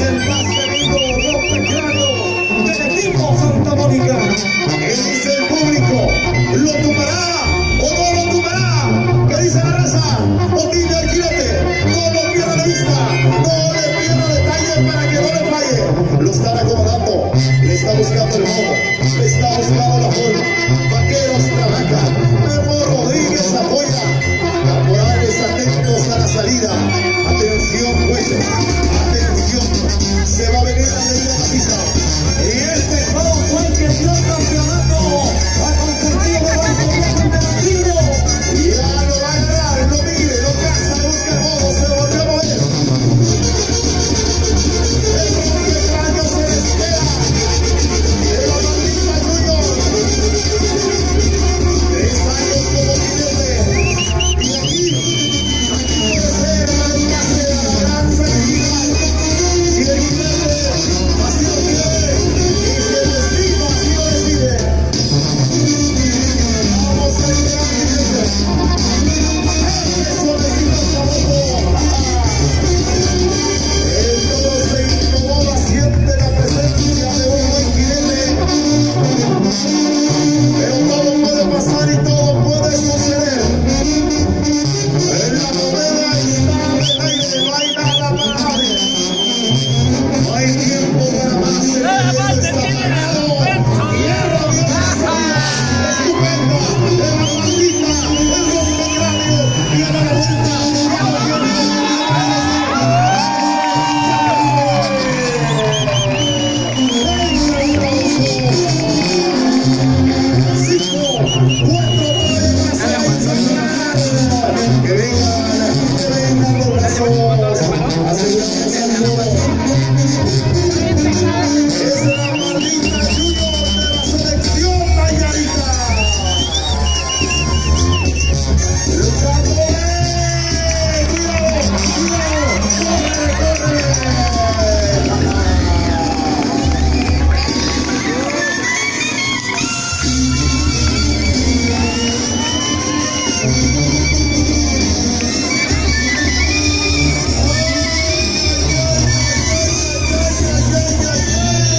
el más temido rompecráneo del equipo Santa Mónica. ¿Qué dice el público? ¿Lo tumbará o no lo tumbará? ¿Qué dice la raza? Botín del Quijote, no lo pierda de vista, no le pierda detalle para que no le falle. Lo están acomodando, le está buscando el modo, le está buscando la forma. Vaqueros trabaja, Memo Rodríguez apoya, caporales atentos a la salida. Atención jueces, atención, se va a venir a